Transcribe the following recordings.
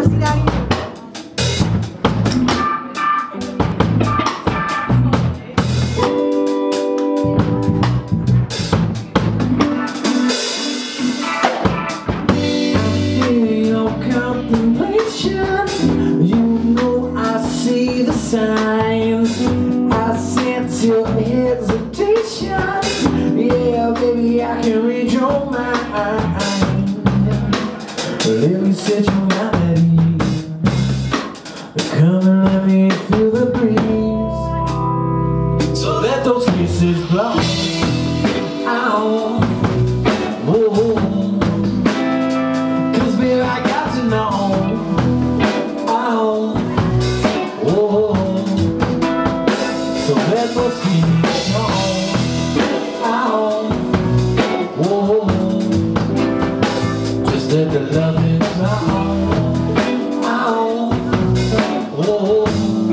want to see that again. Signs I sense your hesitation. Yeah, baby, I can read your mind. Let me set your mind at ease. Come and let me feel the breeze. So let those kisses blow out. Whoa. Cause baby, I got to know. So let those feelings go out. Whoa. Just let the loving out. Whoa.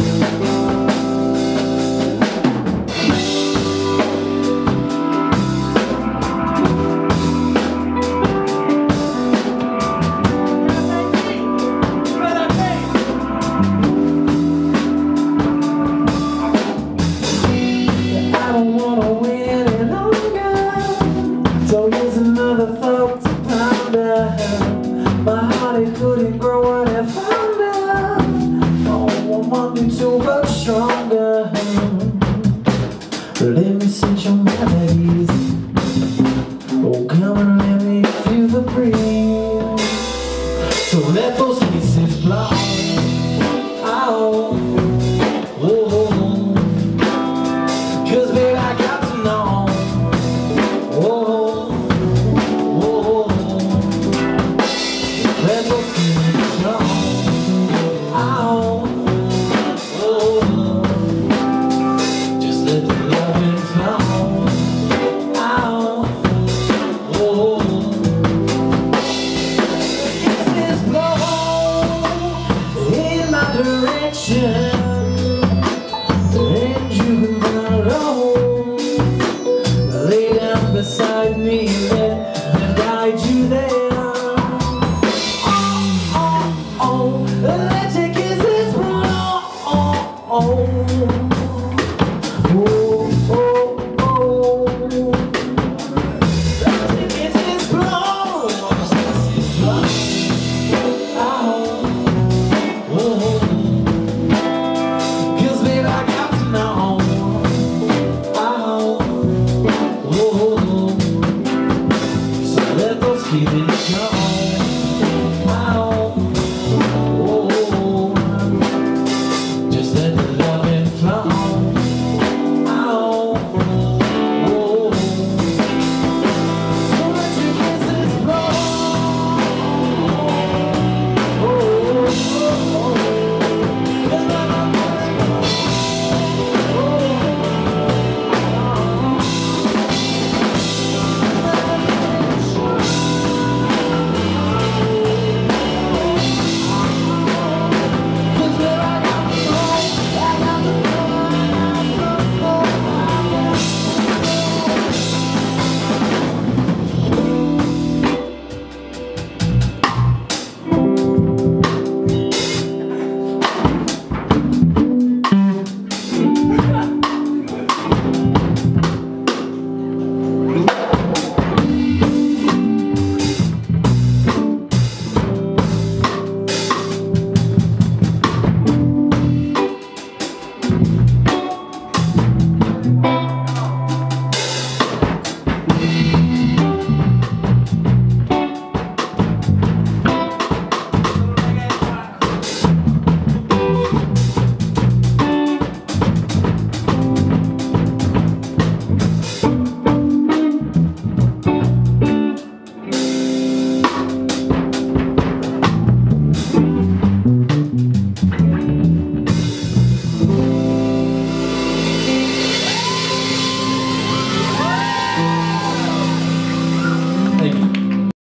So here's another thought to ponder. My heart, it couldn't grow any fonder. Oh, I want you to grow stronger. Let me sing your melodies. Oh, come and let me feel the breeze. So let those kisses blow out. Whoa. Cause baby, I got to know. Let those feelings go out. Just let the loving flow out. Kisses blow in my direction.